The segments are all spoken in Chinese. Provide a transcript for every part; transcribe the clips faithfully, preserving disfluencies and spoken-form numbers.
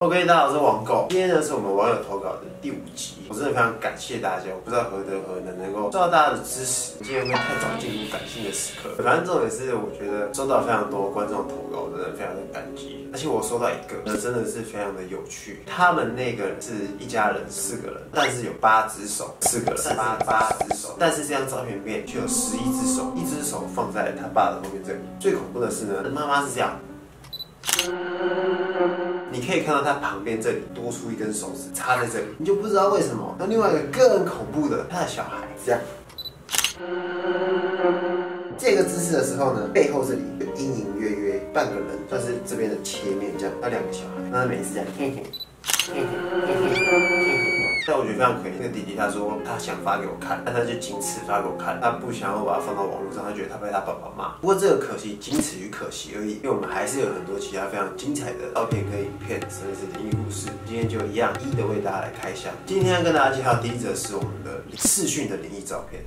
OK， 大家好，我是网狗。今天呢是我们网友投稿的第五集，我真的非常感谢大家，我不知道何德何能能够受到大家的支持。今天会太早进入感性的时刻，反正重点是我觉得收到非常多观众投稿，真的非常的感激。而且我收到一个，真的是非常的有趣。他们那个是一家人四个人，但是有八只手，四个人八八只手，但是这张照片里面却有十一只手，一只手放在他爸的后面这里。最恐怖的是呢，妈妈是这样。你可以看到他旁边这里多出一根手指插在这里，你就不知道为什么。那另外一个更恐怖的，他的小孩这样，这个姿势的时候呢，背后这里有隐隐约约半个人，算是这边的切面这样。那两个小孩，那他每次这样，嘿嘿嘿嘿嘿嘿嘿嘿。但我觉得非常可怜。那个弟弟他说他想发给我看，但他就仅此发给我看，他不想要把它放到网络上，他觉得他被他爸爸骂。不过这个可惜仅此于可惜而已，因为我们还是有很多其他非常精彩的照片跟影片，甚至是灵异故事。今天就一样一一的为大家来开箱。今天要跟大家介绍第一则是我们的视讯的灵异照片。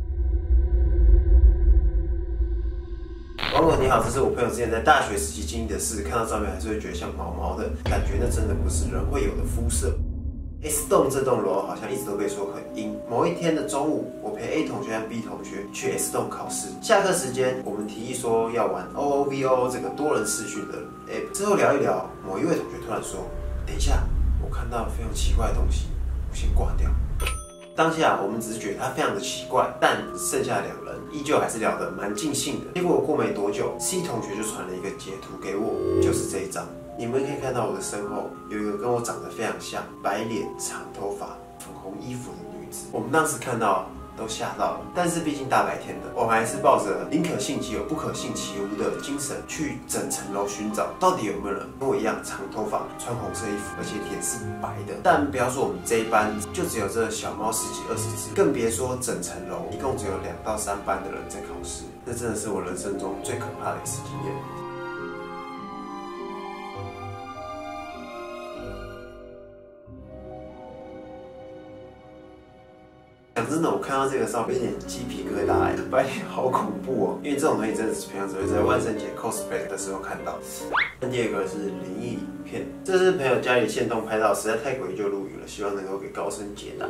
网友你好，这是我朋友之前在大学时期经历的事，看到照片还是会觉得像毛毛的感觉，那真的不是人会有的肤色。S 栋这栋楼好像一直都被说很阴。某一天的中午，我陪 A 同学和 B 同学去 S 栋考试。下课时间，我们提议说要玩 O O V O 这个多人视讯的 app。之后聊一聊，某一位同学突然说：“等一下，我看到了非常奇怪的东西，我先挂掉。”当下我们只是觉得他非常的奇怪，但剩下两人依旧还是聊得蛮尽兴的。结果过没多久 ，C 同学就传了一个截图给我，就是这一张。你们可以看到我的身后有一个跟我长得非常像、白脸、长头发、粉红衣服的女子。我们当时看到都吓到了，但是毕竟大白天的，我们还是抱着宁可信其有，不可信其无的精神去整层楼寻找，到底有没有人跟我一样长头发、穿红色衣服，而且脸是白的。但不要说我们这一班就只有这小猫十几二十只，更别说整层楼一共只有两到三班的人在考试，那真的是我人生中最可怕的一次经验。讲真的，我看到这个照片有点鸡皮疙瘩哎，白天好恐怖哦！因为这种东西真的是平常只会在万圣节 cosplay 的时候看到。第二个是灵异影片，这是朋友家里现动拍到，实在太诡异就录影了，希望能够给高僧解答。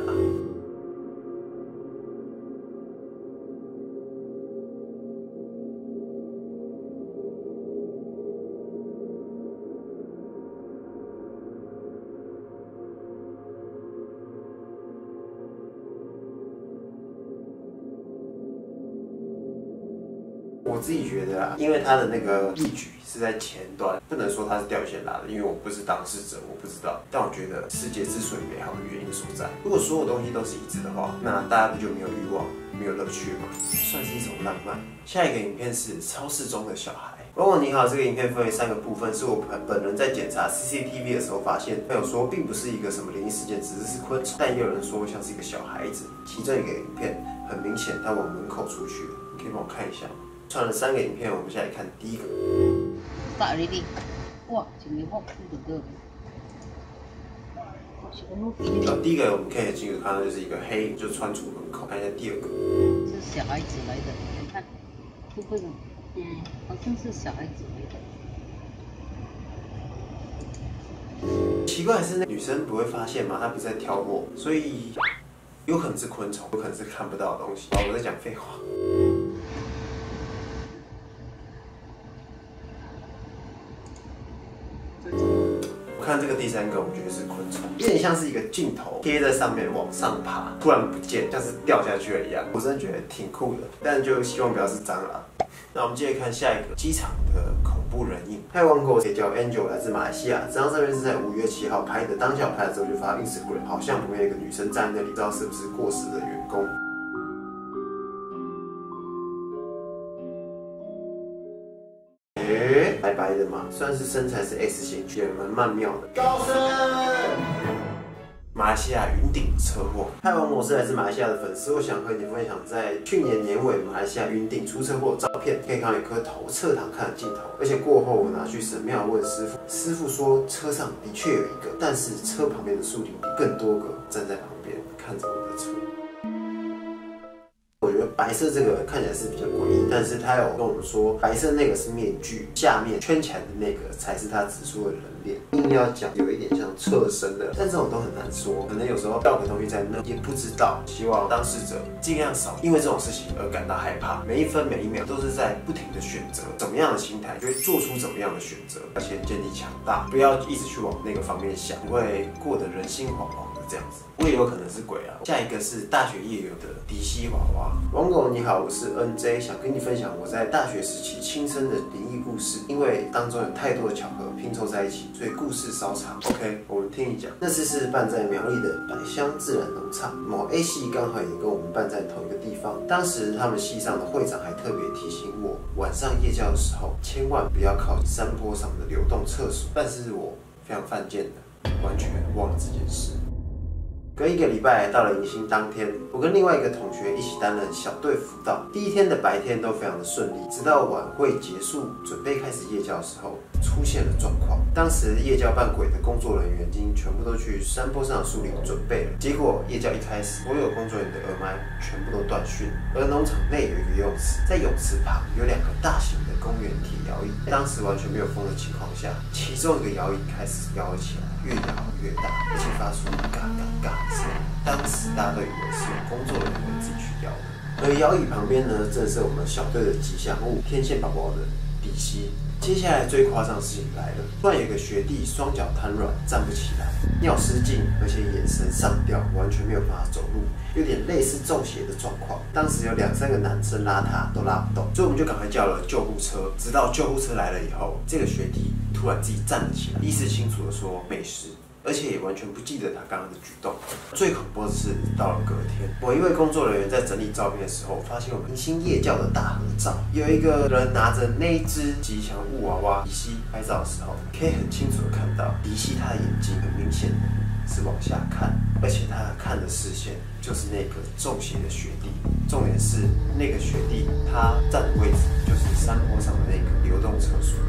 我自己觉得啊，因为他的那个义举是在前端，不能说他是掉线拉的，因为我不是当事者，我不知道。但我觉得世界之所以美好的原因所在，如果所有东西都是一致的话，那大家不就没有欲望、没有乐趣吗？算是一种浪漫。下一个影片是超市中的小孩。网友你好，这个影片分为三个部分，是我本人在检查 C C T V 的时候发现，朋友说并不是一个什么灵异事件，只是是昆虫，但也有人说像是一个小孩子。其中一个影片很明显，他往门口出去了，你可以帮我看一下吗？传了三个影片，我们现在来看第一个。 大里的，哇，前面好酷的个。 好，第一个我们可以清楚看到就是一个黑，就穿出门口。看一下第二个。 是小孩子来的，你看，会不会？嗯，好像是小孩子来的。 奇怪的是，那女生不会发现吗？她不是在挑货，所以有可能是昆虫，有可能是看不到的东西。好，我在讲废话。我看这个第三个，我觉得是昆虫，有点像是一个镜头贴在上面往上爬，突然不见，像是掉下去了一样。我真的觉得挺酷的，但就希望不要是蟑螂。那我们接着看下一个机场的恐怖人影。嗨，网狗也叫 Angel， 来自马来西亚。这张照片是在五月七号拍的，当下我拍了之后就发到 Instagram， 好像旁边有一个女生站在那里，不知道是不是过时的员工。诶，白白的嘛，算是身材是 S 型，也蛮曼妙的。高升，马来西亚云顶车祸。嗨，王某是来自马来西亚的粉丝，我想和你分享在去年年尾马来西亚云顶出车祸的照片，可以看到有颗头侧躺看的镜头，而且过后我拿去神庙问师傅，师傅说车上的确有一个，但是车旁边的树林里更多个站在旁边看着我的车。我觉得白色这个看起来是比较诡异，但是他有跟我们说，白色那个是面具，下面圈起来的那个才是他指出的人脸。 点，硬要讲有一点像侧身的，但这种都很难说，可能有时候掉个东西在那也不知道。希望当事者尽量少因为这种事情而感到害怕，每一分每一秒都是在不停的选择，怎么样的心态就会做出怎么样的选择，而且建立强大，不要一直去往那个方面想，你会过得人心惶惶的这样子。我也有可能是鬼啊。下一个是大学夜游的迪西娃娃。网友你好，我是 N J， 想跟你分享我在大学时期亲身的灵异故事，因为当中有太多的巧合拼凑在一起，所以故事稍长。OK， 我们听一讲。那次是办在苗栗的百香自然农场，某 A 系刚好也跟我们办在同一个地方。当时他们系上的会长还特别提醒我，晚上夜教的时候千万不要靠近山坡上的流动厕所，但是我非常犯贱的，完全忘了这件事。隔一个礼拜到了迎新当天，我跟另外一个同学一起担任小队辅导。第一天的白天都非常的顺利，直到晚会结束，准备开始夜教的时候，出现了状况。当时夜教扮鬼的工作人员已经全部都去山坡上的树林准备了。结果夜教一开始，所有工作人员的耳麦全部都断讯。而农场内有一个游泳池，在泳池旁有两个大型的公园铁摇椅。当时完全没有风的情况下，其中一个摇椅开始摇了起来，越摇越大，而且发出嘎嘎嘎的声音。当时大家都以为是工作人员自己去摇的。而摇椅旁边呢，正是我们小队的吉祥物天线宝宝的迪西。接下来最夸张的事情来了，突然有一个学弟双脚瘫软，站不起来，尿失禁，而且眼神上吊，完全没有办法走路，有点类似中邪的状况。当时有两三个男生拉他都拉不动，所以我们就赶快叫了救护车。直到救护车来了以后，这个学弟突然自己站了起来，意识清楚的说没事，而且也完全不记得他刚刚的举动。最恐怖的是，到了隔天，某一位工作人员在整理照片的时候，发现我们迎新夜教的大合照，有一个人拿着那一只吉祥物娃娃迪西拍照的时候，可以很清楚的看到迪西他的眼睛很明显的是往下看，而且他看的视线就是那个中邪的学弟。重点是那个学弟他站的位置就是山坡上的那个流动厕所。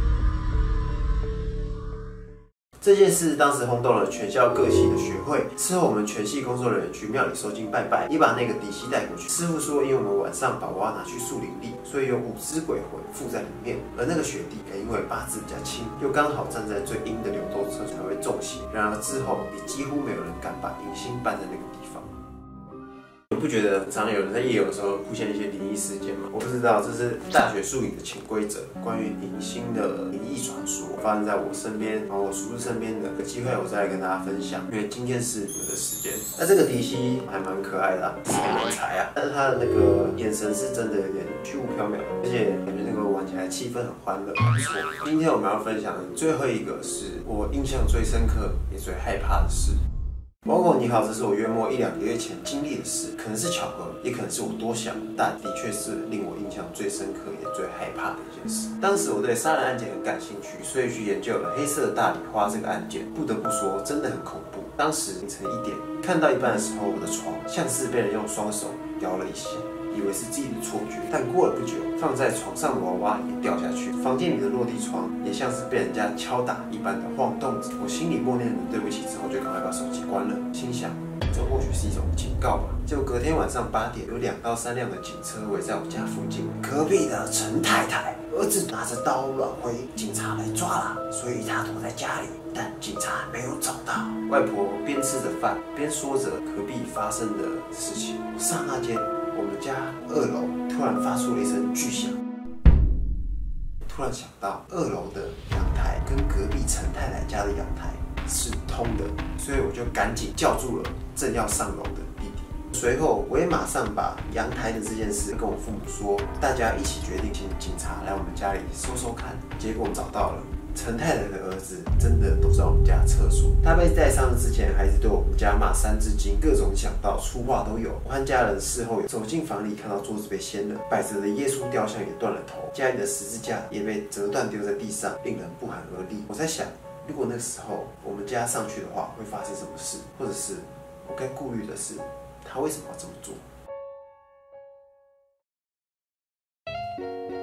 这件事当时轰动了全校各系的学会。事后我们全系工作人员去庙里收金拜拜，也把那个迪西带过去。师傅说，因为我们晚上把娃娃拿去树林里，所以有五只鬼魂附在里面。而那个学弟也因为八字比较轻，又刚好站在最阴的流动厕所，才会中邪。然而之后也几乎没有人敢把迎新办在那个地方。你不觉得常常有人在夜游的时候出现一些灵异事件吗？我不知道，这是大学宿营的潜规则，关于迎新的灵异传说发生在我身边，然后我叔叔身边的。有机会我再来跟大家分享，因为今天是你们的时间。那这个迪西还蛮可爱的、啊，是个人才啊，但是他的那个眼神是真的有点虚无缥缈，而且感觉那个玩起来气氛很欢乐，不错。今天我们要分享的最后一个是我印象最深刻也最害怕的事。网友你好，这是我约莫一两个月前经历的事，可能是巧合，也可能是我多想，但的确是令我印象最深刻也最害怕的一件事。当时我对杀人案件很感兴趣，所以去研究了黑色大礼花这个案件。不得不说，真的很恐怖。当时凌晨一点，看到一半的时候，我的床像是被人用双手摇了一下，以为是自己的错觉，但过了不久，放在床上的娃娃也掉下去，房间里的落地窗也像是被人家敲打一般的晃动着。我心里默念了对不起之后，就赶快把手机关了，心想这或许是一种警告吧。结果隔天晚上八点，有两到三辆的警车围在我家附近，隔壁的陈太太儿子拿着刀乱挥，警察来抓了，所以他躲在家里，但警察没有找到。外婆边吃着饭边说着隔壁发生的事情，刹那间我们家二楼突然发出了一声巨响，突然想到二楼的阳台跟隔壁陈太太家的阳台是通的，所以我就赶紧叫住了正要上楼的弟弟。随后我也马上把阳台的这件事跟我父母说，大家一起决定请警察来我们家里搜搜看。结果找到了陈太太的儿子，真的躲在我们家厕所。他被带上之前，还是对我们家骂三字经，各种讲道、粗话都有。我和家人事后走进房里，看到桌子被掀了，摆着的耶稣雕像也断了头，家里的十字架也被折断丢在地上，令人不寒而栗。我在想，如果那个时候我们家上去的话，会发生什么事？或者是我该顾虑的是，他为什么要这么做？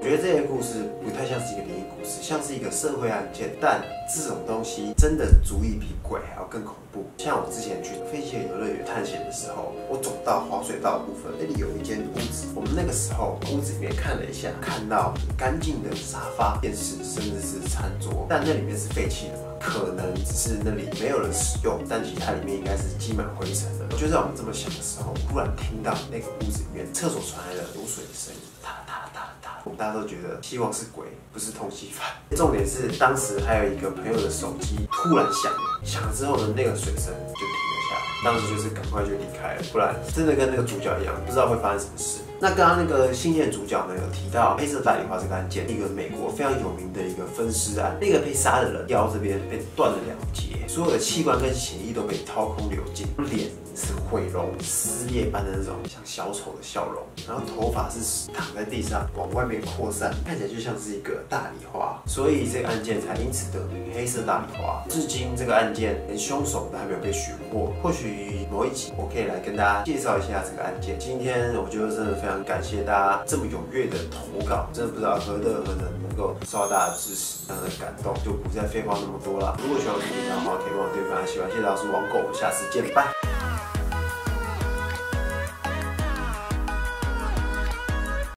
我觉得这个故事不太像是一个灵异故事，像是一个社会案件，但这种东西真的足以比鬼还要更恐怖。像我之前去飞机游乐园探险的时候，我走到滑水道的部分，那里有一间屋子，我们那个时候屋子里面看了一下，看到很干净的沙发、电视，甚至是餐桌，但那里面是废弃的嘛，可能只是那里没有人使用，但其实它里面应该是积满灰尘的。就在我们这么想的时候，忽然听到那个屋子里面厕所传来了流水的声音，哒哒哒哒。我们大家都觉得希望是鬼，不是通缉犯。重点是当时还有一个朋友的手机突然响了，响了之后呢，那个水声就停了下来。当时就是赶快就离开了，不然真的跟那个主角一样，不知道会发生什么事。那刚刚那个新线主角呢，有提到黑色大礼花这个案件，一个美国非常有名的一个分尸案，那个被杀的人腰这边被断了两截，所有的器官跟血液都被掏空流尽，脸是毁容撕裂般的那种像小丑的笑容，然后头发是躺在地上往外面扩散，看起来就像是一个大礼花，所以这个案件才因此得名黑色大礼花。至今这个案件连凶手都还没有被寻获，或许某一集我可以来跟大家介绍一下这个案件。今天我觉得真的非常感谢大家这么踊跃的投稿，真的不知道何德何能能够受到大家的支持，让人感动，就不再废话那么多了。如果喜欢我的频道的话，可以帮我点分，喜欢谢谢老师网购，我们下次见，拜。